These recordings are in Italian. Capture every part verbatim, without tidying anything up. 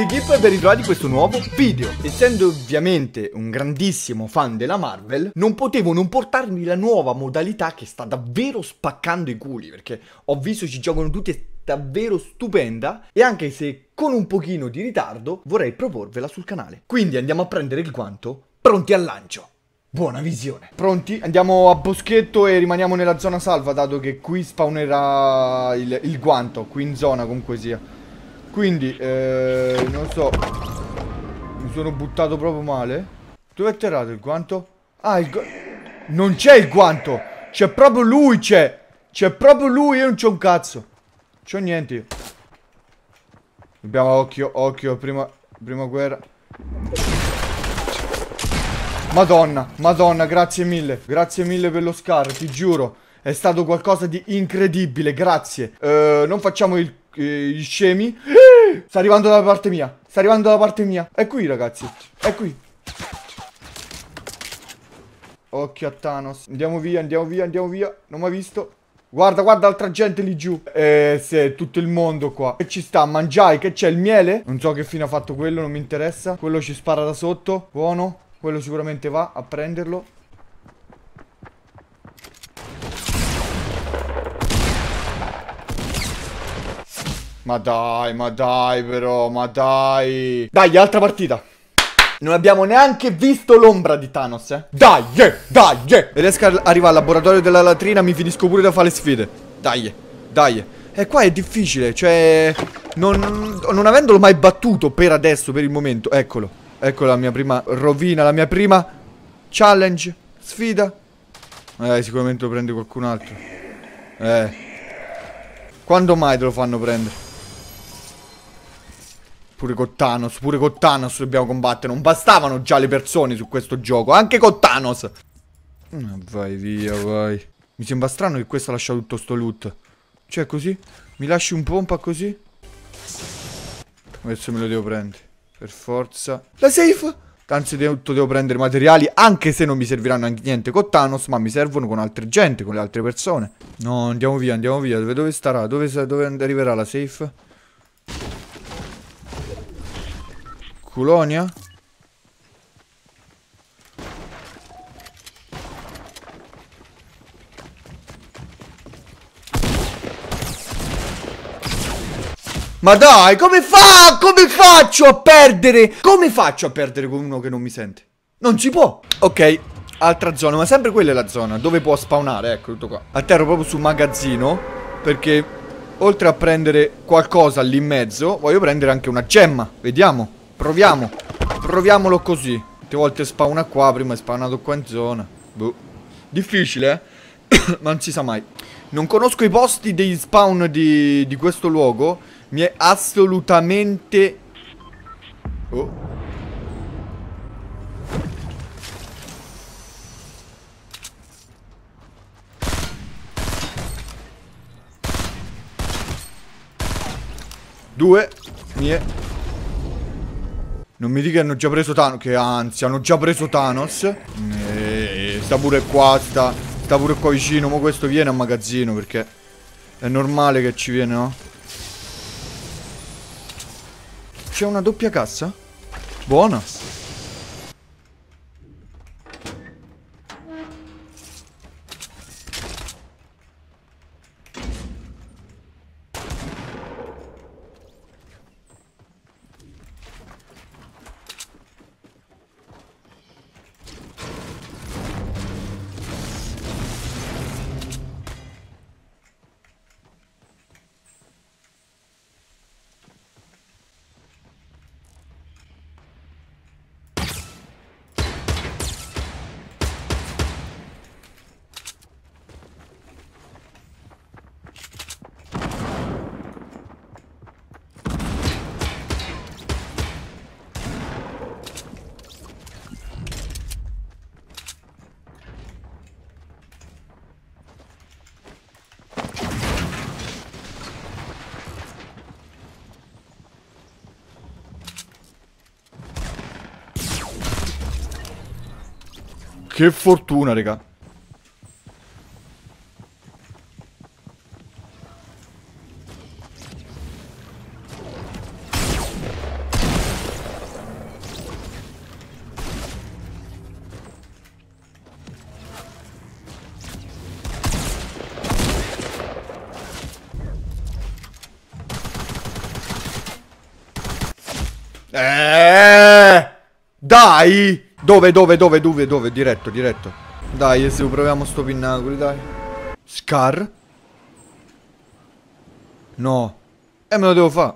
Geek e ben ritrovati in questo nuovo video. Essendo ovviamente un grandissimo fan della Marvel, non potevo non portarmi la nuova modalità che sta davvero spaccando i culi, perché ho visto ci giocano tutti, è davvero stupenda, e anche se con un pochino di ritardo vorrei proporvela sul canale. Quindi andiamo a prendere il guanto, pronti al lancio. Buona visione. Pronti? Andiamo a boschetto e rimaniamo nella zona salva, dato che qui spawnerà il, il guanto, qui in zona comunque sia. Quindi, eh, non so, mi sono buttato proprio male. Dove è atterrato il guanto? Ah, il guanto. Non c'è il guanto. C'è proprio lui, c'è. C'è proprio lui, io non c'ho un cazzo. C'ho niente io. Dobbiamo, occhio, occhio, prima, prima guerra. Madonna, madonna, grazie mille. Grazie mille per lo scar, ti giuro. È stato qualcosa di incredibile, grazie. uh, Non facciamo il, eh, gli scemi. Sta arrivando dalla parte mia. Sta arrivando dalla parte mia. È qui, ragazzi, è qui. Occhio a Thanos. Andiamo via, andiamo via, andiamo via. Non mi ha visto. Guarda, guarda, altra gente lì giù. Eh, sì, tutto il mondo qua. Che ci sta, mangiai, che c'è, il miele? Non so che fine ha fatto quello, non mi interessa. Quello ci spara da sotto, buono. Quello sicuramente va a prenderlo. Ma dai, ma dai però, ma dai. Dai, altra partita. Non abbiamo neanche visto l'ombra di Thanos, eh. Dai, yeah, dai, yeah. E riesco ad arrivare al laboratorio della latrina, mi finisco pure da fare le sfide. Dai, dai. E qua è difficile, cioè non, non avendolo mai battuto per adesso, per il momento. Eccolo. Ecco la mia prima rovina, la mia prima challenge, sfida. Eh, sicuramente lo prende qualcun altro. Eh. Quando mai te lo fanno prendere? Pure con Thanos, pure con Thanos dobbiamo combattere. Non bastavano già le persone su questo gioco, anche con Thanos. Ah, vai via, vai. Mi sembra strano che questo ha lasciato tutto sto loot. Cioè così? Mi lasci un pompa così? Adesso me lo devo prendere. Per forza. La safe! Anzitutto devo prendere materiali, anche se non mi serviranno a niente con Thanos, ma mi servono con altre gente, con le altre persone. No, andiamo via, andiamo via. Dove, dove starà? Dove, dove arriverà la safe? Colonia? Ma dai, come fa? Come faccio a perdere? Come faccio a perdere con uno che non mi sente? Non si può. Ok, altra zona, ma sempre quella è la zona dove può spawnare, ecco, tutto qua. Atterro proprio sul magazzino, perché oltre a prendere qualcosa lì in mezzo, voglio prendere anche una gemma. Vediamo, proviamo. Proviamolo così. Tante volte spawna qua, prima è spawnato qua in zona. Boh. Difficile, eh? Ma non si sa mai. Non conosco i posti dei spawn di, di questo luogo. Mi è assolutamente... Oh. Due. Mie. Non mi dica che hanno già preso Thanos. Che ansia, hanno già preso Thanos. E sta pure qua, sta, sta pure qua vicino. Ma questo viene a magazzino perché è normale che ci viene, no? C'è una doppia cassa? Buona. Che fortuna, raga. Eh, dai! Dove, dove, dove, dove, dove? Diretto, diretto. Dai, se proviamo sto pinnacoli, dai. Scar? No. E me lo devo fare.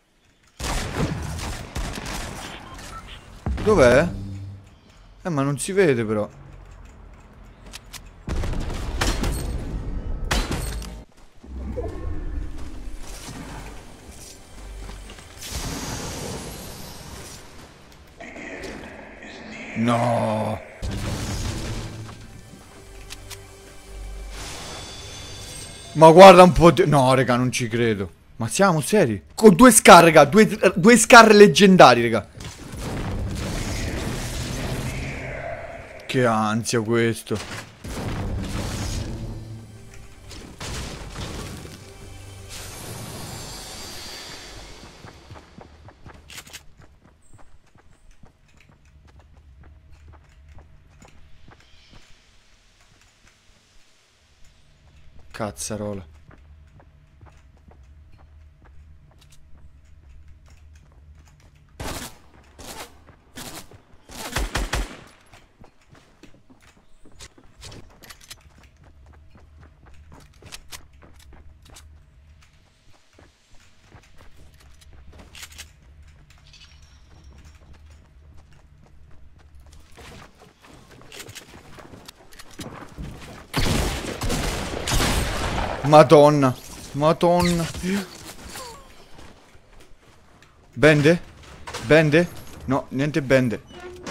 Dov'è? Eh, ma non si vede però. No. Ma guarda un po' di... No, raga, non ci credo. Ma siamo seri? Con due scar, raga. Due, due scar leggendari, raga. Che ansia questo. Cazzarola. Madonna. Madonna. Bende? Bende? No, niente bende.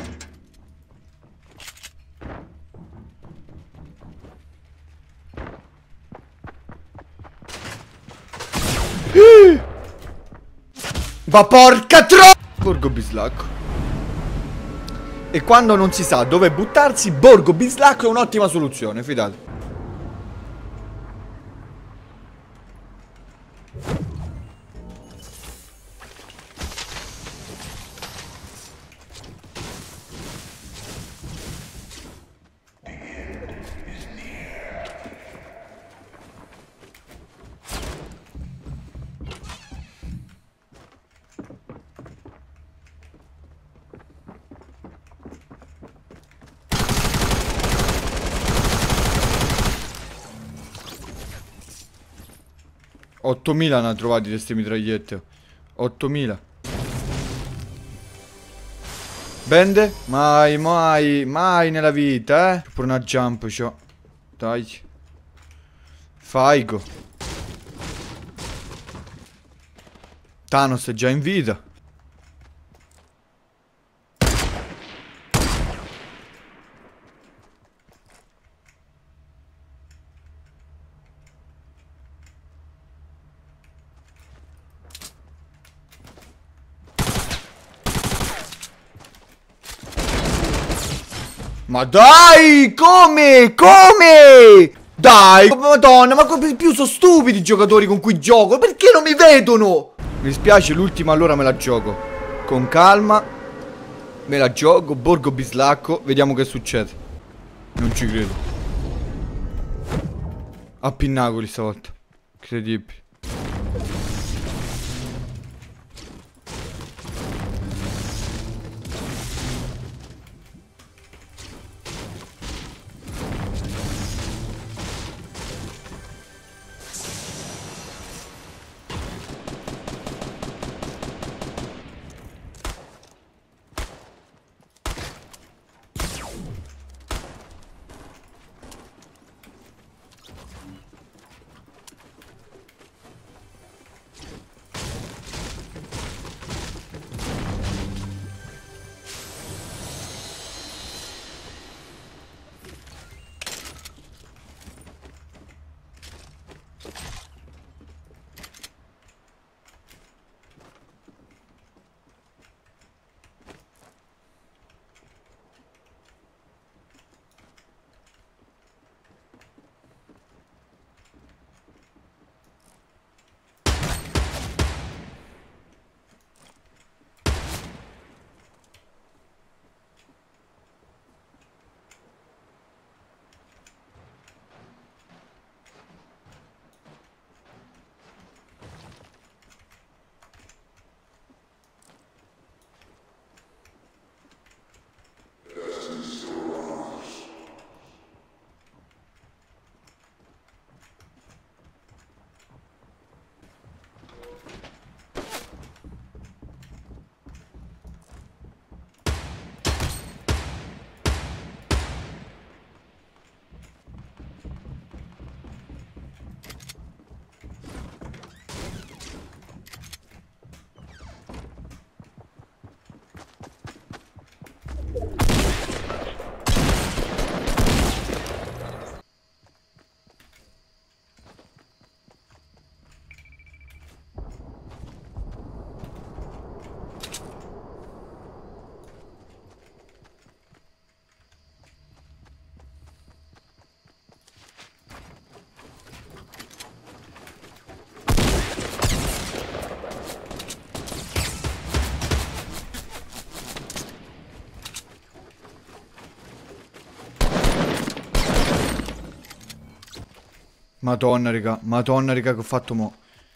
Ma porca tro... Borgo Bislacco. E quando non si sa dove buttarsi, Borgo Bislacco è un'ottima soluzione, fidate. ottomila ne ha trovati queste mitragliette. ottomila. Bende? Mai, mai, mai nella vita, eh. Pure una jump c'ho. Dai. Faigo. Thanos è già in vita. Ma dai, come? Come? Dai, madonna, ma più sono stupidi i giocatori con cui gioco. Perché non mi vedono? Mi spiace, l'ultima allora me la gioco. Con calma. Me la gioco, Borgo Bislacco. Vediamo che succede. Non ci credo. A pinnacoli stavolta. Incredibile. Madonna, raga. Madonna, raga, che ho fatto mo'.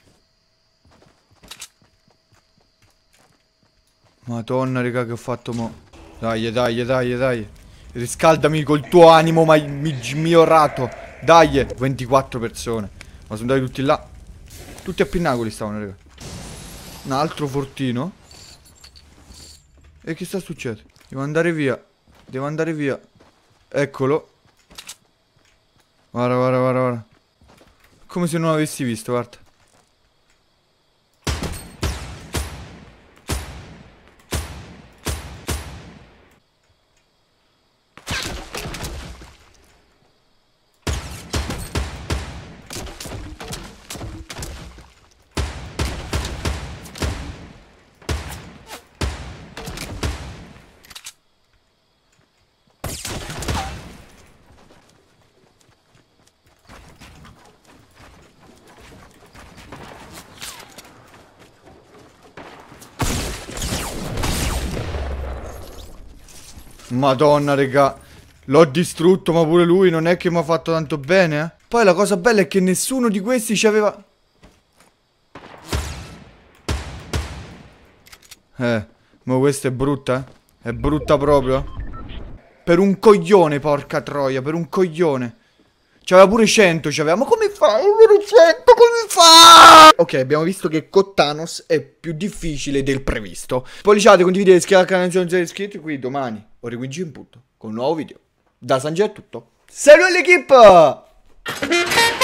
Madonna, raga, che ho fatto mo'. Dai, dai, dai, dai. Riscaldami col tuo animo ma migliorato. Dai, ventiquattro persone. Ma sono andati tutti là. Tutti a Pinnacoli stavano, raga. Un altro fortino. E che sta succedendo? Devo andare via. Devo andare via. Eccolo. Guarda, guarda, guarda, guarda. Come se non avessi visto, guarda. Madonna, raga. L'ho distrutto, ma pure lui non è che mi ha fatto tanto bene, eh. Poi la cosa bella è che nessuno di questi ci aveva... Eh, ma questa è brutta, eh. È brutta proprio. Per un coglione, porca troia, per un coglione. C'aveva pure cento, c'aveva. Ma come fa? cento, come fa? Ok, abbiamo visto che con Thanos è più difficile del previsto. Polliciate, condividete, iscrivetevi al canale se non siete iscritti. Qui domani o Requinci in punto con un nuovo video. Da Sanji è tutto. Salut l'equipe!